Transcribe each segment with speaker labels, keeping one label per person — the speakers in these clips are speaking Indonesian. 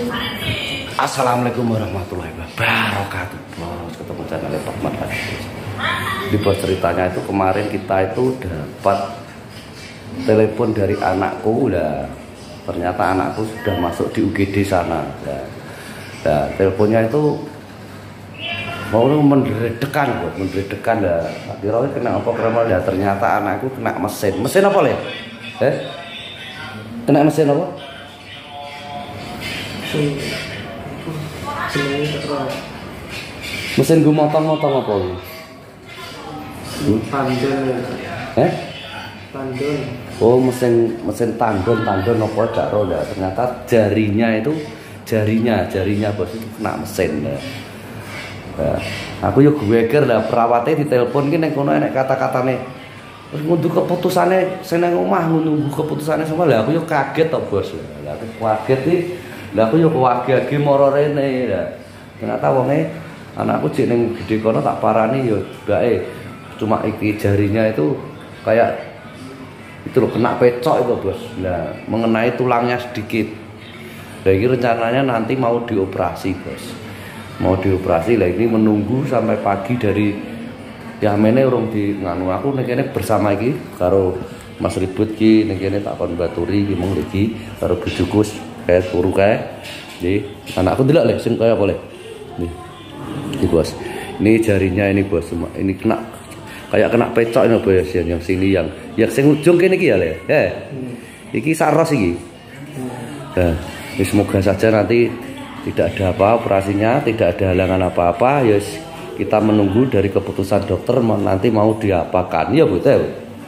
Speaker 1: Assalamualaikum warahmatullahi wabarakatuh. Bos, ketemu channel Pak Mat lagi. Di bos ceritanya itu kemarin kita itu dapat telepon dari anakku lah. Ternyata anakku sudah masuk di UGD sana. Nah, teleponnya itu mau menderedekan, buat menderedekan lah. Kira kena apa kremal ya? Ternyata anakku kena mesin. Mesin apa le? Kena mesin apa? Mesin gue motong-motong apa lu?
Speaker 2: Tandon. Tandon.
Speaker 1: Oh, mesin tandon apa gak roh ya. Ternyata jarinya bos itu kena mesin ya. Nah, aku yuk geger lah perawatnya ditelepon ki ning kono enek kata-katane. Terus ngunduh keputusane sing nang omah nunggu keputusane sama lah aku yuk kaget to bos. Lah aku kaget iki. Lah aku yuk kaget moro rene lah. Ternyata wonge anakku jek ning gede kono tak parani yo mbake cuma iki jarinya itu kayak itu loh kena pecok itu bos. Nah mengenai tulangnya sedikit. Nah ini rencananya nanti mau dioperasi bos. Mau dioperasi lah ini menunggu sampai pagi dari ya mene urung di nganu aku nek kene bersama iki karo Mas Ribut ki nek kene tak kon baturi ki mung iki karo bojoku kayak turu kae. Jadi anakku ndelok le sing kaya apa le. Nih. Ini bos. Ini jarinya ini bos semua. Ini kena kayak kena pecok ini bos yang sini yang sing ujung kene iki ya le. Iki saros iki. Nah, semoga saja nanti tidak ada apa operasinya, tidak ada halangan apa-apa. Ya kita menunggu dari keputusan dokter nanti mau diapakan. Ya Bu teh.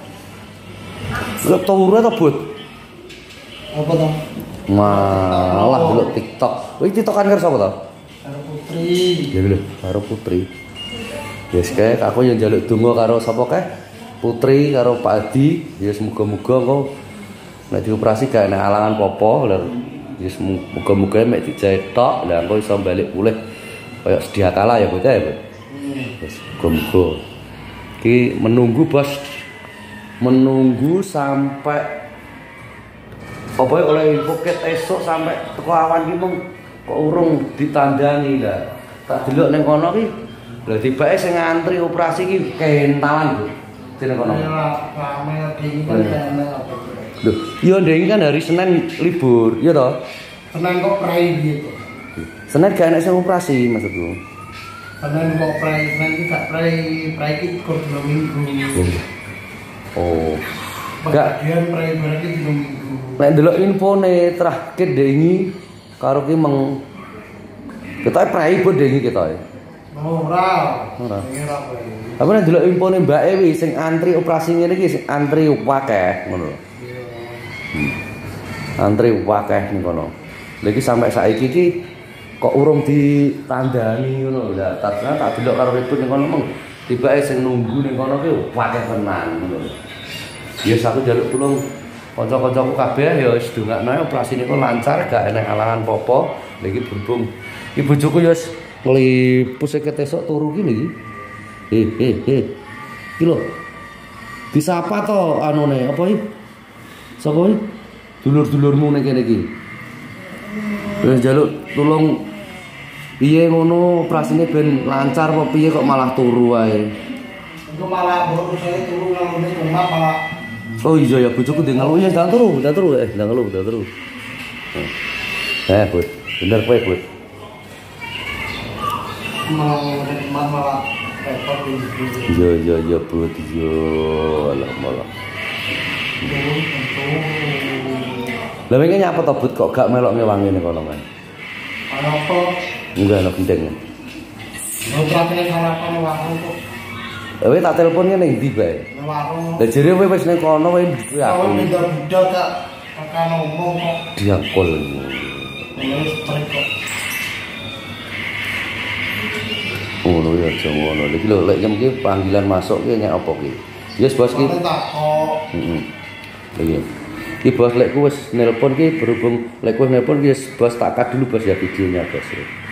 Speaker 1: Turu ta Bud?
Speaker 2: Apa toh?
Speaker 1: Malah delok TikTok. Kuwi TikTokan karo sapa to?
Speaker 2: Karo Putri.
Speaker 1: Ya lho, karo Putri. Yes kae aku yang njaluk donga karo sapa kae? Putri karo Pak Adi. Ya semoga-moga engko nek dioperasi gak enak alangan popo lho. Ya semoga-moga mek dijahit tok lah engko iso balik pulih kaya sedia kala ya bocah ya. Wis semoga-moga. Ki menunggu bos. Menunggu sampai apa oleh poket esok sampai teko awan ki mung kok urung ditandani lah. Tak delok ning kono ki lha tibake sing ngantri operasi ki kentalan, Bu. Dene kono.
Speaker 2: Rame dingin kan apa.
Speaker 1: Lho, iya ndek kan hari Senin libur, iya toh?
Speaker 2: Senin kok prai gitu.
Speaker 1: Senin gak enak sing operasi maksudku.
Speaker 2: Senin kok prai, Senin ki gak prai ki kok 2 minggu.
Speaker 1: Oh. Gak
Speaker 2: bagian prai berarti 2 minggu.
Speaker 1: Nek ndelok infone terakhir dengi karo ki meng ketoke prai bo dengi ketoke.
Speaker 2: Ora.
Speaker 1: Ora. Apa nek ndelok infone mbake wi sing antri operasi ngene iki sing antri akeh ngono lho. Antri akeh ning kono. Lha iki sampai saiki iki kok urung ditandani ngono lho. Lah tak delok karo ribut ning kono meng tibake sing nunggu ning kono ki akeh tenan ngono lho. Ya aku njaluk tulung kanca-kancaku kabeh ya wis ndongakno operasi niku lancar gak enek alangan popo. Lha iki berhubung iki bojoku ya wis nglipus ketesok turu ki niki. Iki lho. Disapa to anune apa iki? Sapa iki? Dulur-dulurmu ning kene iki. Wis njaluk tulung piye ngono operasine ben lancar apa piye kok malah turu wae.
Speaker 2: Engko malah baru saya turu nang omah malah.
Speaker 1: Oh iya ya bojoku ndek ngelu ya ndang turu, ndang ngelu. Bud. Bener kowe, Bud.
Speaker 2: Malah repot iki.
Speaker 1: Iya, Bud. Iya, alah. Lah wingi nyapa to, Bud, kok gak melok ngewangi ning kono kan?
Speaker 2: Apa?
Speaker 1: Enggak ana gendeng.
Speaker 2: Operasine sarapan warung kok.
Speaker 1: Kowe tak telepon ning ndi bae?
Speaker 2: Nang warung.
Speaker 1: Lah jare kowe wis ning kono kowe
Speaker 2: aku budak tak tekan ngomong kok.
Speaker 1: Diakol.
Speaker 2: Wis trik kok.
Speaker 1: Oh ya ngono. Iki lho lek iki panggilan masuk ki nek apa ki? Yes bos ki.
Speaker 2: Tak kok.
Speaker 1: Iya. Ki bos lek ku wis nelpon ki berhubung lek ku nelpon ki bos tak kat dulu bos ya videonya bos.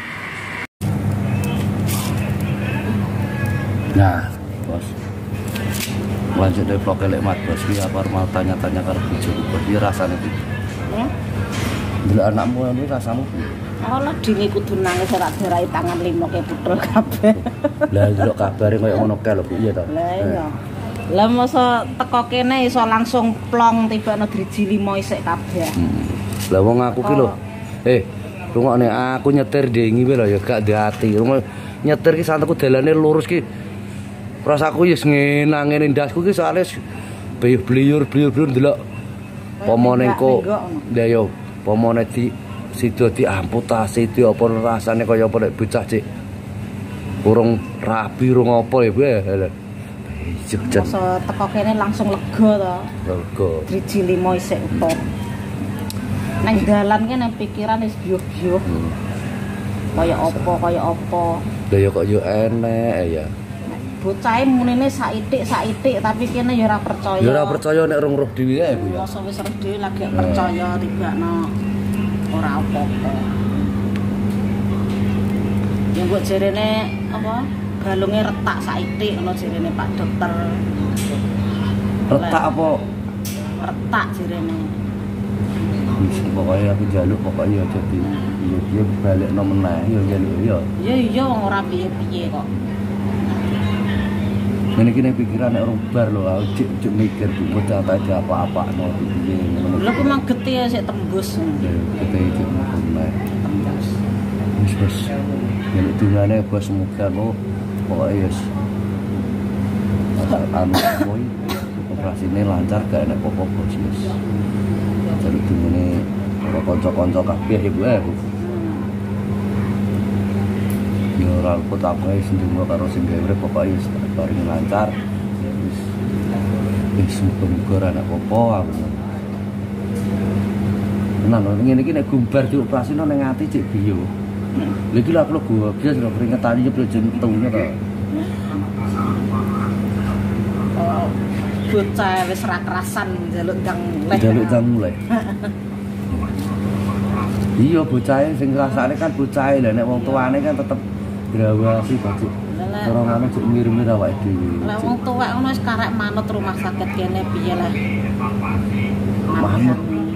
Speaker 1: Nah, bos. Lanjut dari vlog lek mat bos ki apa mau tanya-tanya karo bojoku bos iki rasane iki. Delok anakmu ini rasamu.
Speaker 3: Olah dini kudu nangis ora dirai tangan limo ke putul kabeh.
Speaker 1: Lah delok kabare koyo ngono kae lho Bu, iya to.
Speaker 3: Lah iya. Lah masa teko kene iso langsung plong tibane driji 5 isik kabeh.
Speaker 1: Lah wong aku ki lho. Rungokne aku nyetir dengi wae lho ya gak ndek ati. Nyetir ki santeku dalane lurus ki. Rasaku ya ngenang ngene ndasku ki soalnya bliyur ndelok pomone kok. Lah yo pomone di sida diamputasi di apa rasane kaya apa nek bocah cik urung rabi urung apa ya Bu.
Speaker 3: Masa teko kene langsung lega to.
Speaker 1: Lega.
Speaker 3: Driji 5 isik utuh. Nang dalan ki nang pikiran wis biyo-biyo. Kaya apa.
Speaker 1: Lah ya kok yo enek ya.
Speaker 3: Bocahe munine saitik tapi kene ya ora percaya.
Speaker 1: Ya ora percaya nek rong roh dhewe ae Bu ya.
Speaker 3: Masa wis roh dhewe lagi percaya tibakno ora apa-apa. Ya mbok jerene apa? Galunge retak saitik ngono jerene Pak Dokter.
Speaker 1: Retak apa?
Speaker 3: Retak jerene.
Speaker 1: Pokoknya aku jaluk pokoknya aja di dia balik no meneh ya jaluk ya.
Speaker 3: Iya wong ora piye-piye kok.
Speaker 1: Ngene iki nek pikiran nek orang bar lho, aku cek mikir bocah aja apa-apa no piye ngono.
Speaker 3: Lha ku mang getih sik tembus.
Speaker 1: Getih cek meneh.
Speaker 3: Tembus.
Speaker 1: Wis. Nek dungane bos muga kok pokoke wis. Anu kowe operasine lancar gak enek apa-apa wis. Jadi dimene kanca-kanca kabeh ibu Bu. Ya ora luput aku wis ndonga karo sing gawe pokoke wis paring lancar. Wis muga-muga ora ana apa-apa aku. Tenan ngene iki nek gumbar dioperasino ning ati cek biyo. Lha iki lho aku lho biasa lho keringetane yo jeneng tunya to.
Speaker 3: Bocah wis ra kerasan njaluk dang mulai.
Speaker 1: Njaluk dang mulai. Iya bocahe sing ngrasakne kan bocahe lha nek wong tuane kan tetep grawasi baju. Ora ngono cek mirip-mirip awake dhewe.
Speaker 3: Lah wong tuwek ngono wis karek manut rumah sakit kene piye lah.
Speaker 1: Manut.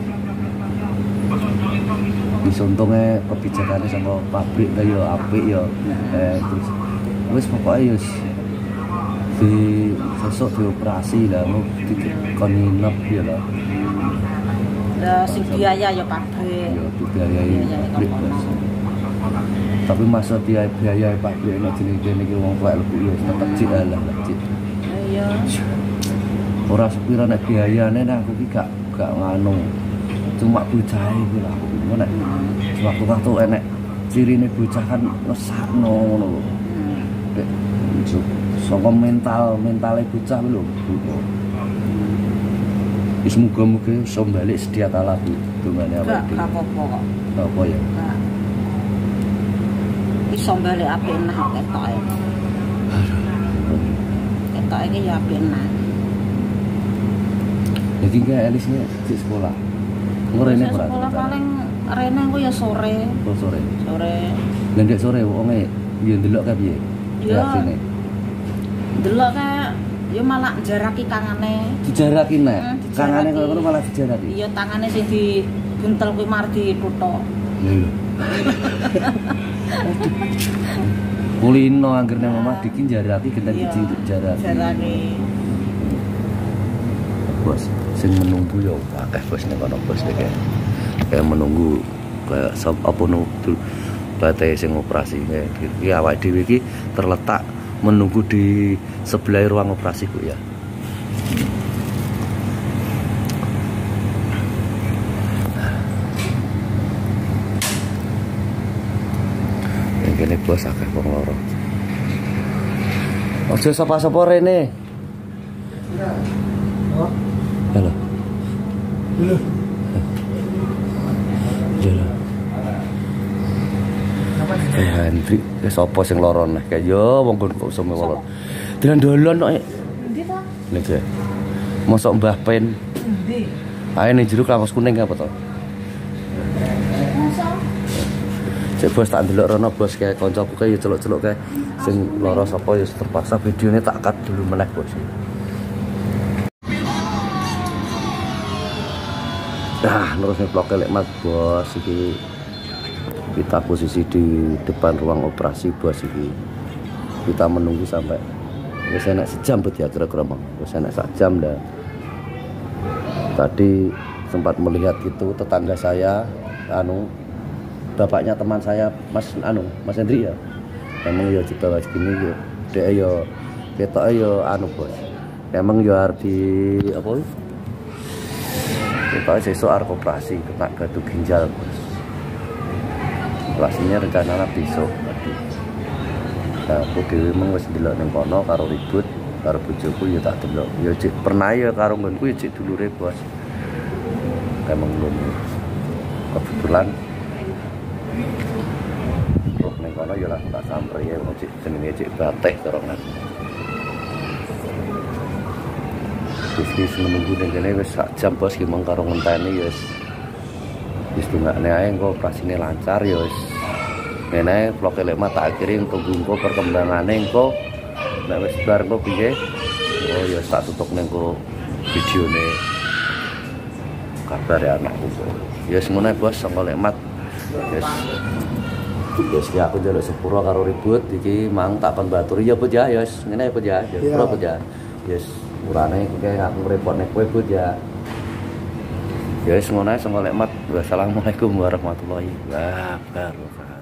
Speaker 1: Wis untunge kebijakane sama pabrik ta yo apik yo. Terus wis pokoke yo di sesuk dioperasi lah mau dikon nginep ya lah.
Speaker 3: Lah sing biaya ya pabrik.
Speaker 1: Ya dibiayai pabrik. Tapi masa biaya pabrik nek jenenge iki wong tuwek lebih ya tetep cik lah cik.
Speaker 3: Iya.
Speaker 1: Ora sepira nek biayane nek aku iki gak nganu. Cuma bocahe iki lah. Nek waktu-waktu enek cirine bocah kan ngesakno ngono lho. Saka mentale bocah lho. Wis muga-muga iso balik sedia kala Bu. Dongane awake dhewe.
Speaker 3: Gak apa-apa kok.
Speaker 1: Apa ya?
Speaker 3: Iso balik apik nah ketoke. Ketoke iki ya apik nah.
Speaker 1: Jadi kayak Elisnya di sekolah. Ngorene ora?
Speaker 3: Sekolah paling rene aku ya sore.
Speaker 1: Oh, sore.
Speaker 3: Sore.
Speaker 1: Lah ndek sore wonge yo ndelok ka piye?
Speaker 3: Iya. Delok kae ya malah jaraki kangane.
Speaker 1: Dijaraki nek. Kangane kok ngono malah dijaraki.
Speaker 3: Iya, tangane sing dibuntel kuwi mar dituthuk.
Speaker 1: Lho. Kulino anggere nang omah diki jaraki genten iki jaraki.
Speaker 3: Jaraki.
Speaker 1: Bos, sing menunggu ya akeh bos nek ono bos nek kayak menunggu kayak apa nunggu bate sing operasi iki awake dhewe iki terletak menunggu di sebelah ruang operasi Bu ya. Kene bos akeh wong loro. Ojo sapa-sapa rene. Halo.
Speaker 2: Halo.
Speaker 1: Jalan. Hendrik, sapa sing loro neh kae yo wong kon kok sama loro. Dolan-dolan kok.
Speaker 3: Endi to?
Speaker 1: Lha mosok Mbah Pen.
Speaker 3: Endi?
Speaker 1: Ae ning jero kaos kuning apa to?
Speaker 3: Masa?
Speaker 1: Cek bos tak ndelok rono bos kae kancaku kae yo celuk-celuk kae sing loro sapa yo terpaksa videone tak cut dulu meneh bos. Nah, terus vlog lek Mas bos iki Kita posisi di depan ruang operasi bos ini. Kita menunggu sampai wis enak sejam bet ya kira-kira Bang. Wis enak sak jam dah. Tadi sempat melihat itu tetangga saya bapaknya teman saya Mas Hendri ya. Emang ya dibawa segini ya. Dek ya ketok ya bos. Emang ya arep di apa? Ketok sesuk arep operasi kena gadu ginjal bos. Operasinya rencananya besok. Nah, aku dhewe mung wis ndelok ning kono karo ribut karo bojoku ya tak delok. Ya cek pernah ya karo nggonku ya cek dulure bos. Emang belum kebetulan roh ning kono ya langsung tak samper ya cek jenenge cek batek dorongan. Wis menunggu ning kene wis sak jam bos ki mung karo ngenteni ya wis dungakne ae engko operasine lancar ya wis. Ngene vlog elek mah tak akhiri tunggu engko perkembangane engko nek wis bar engko piye. Oh ya tak tutup ning engko videone kabar ya anakku. Ya semono bos sangko lekmat. Yes ya aku njaluk sepuro karo ribut iki mang tak kon baturi ya Bud ya yes ngene ya Bud ya. Ya Bud ya. Yes urane kayak aku repotne kowe Bud ya. Ya wis ngono ae sangko lekmat. Wassalamualaikum warahmatullahi wabarakatuh.